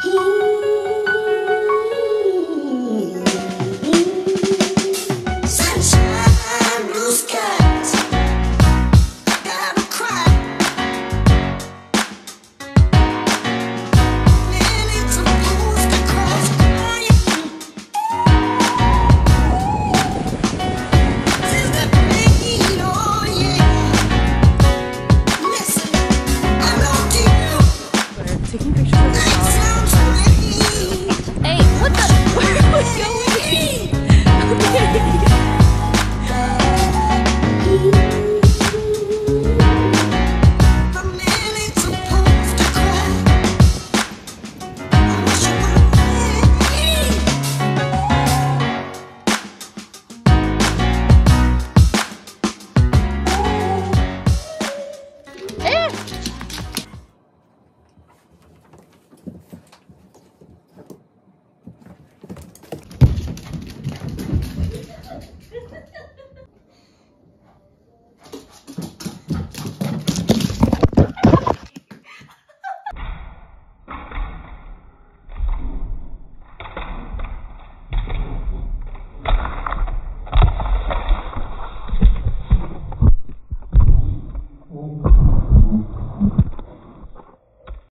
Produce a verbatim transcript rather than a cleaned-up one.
Sunshine, blue skies. I gotta cry. Millions of blues to cross crying. Feel that pain, oh yeah. Listen, I know you. Taking pictures of the dog.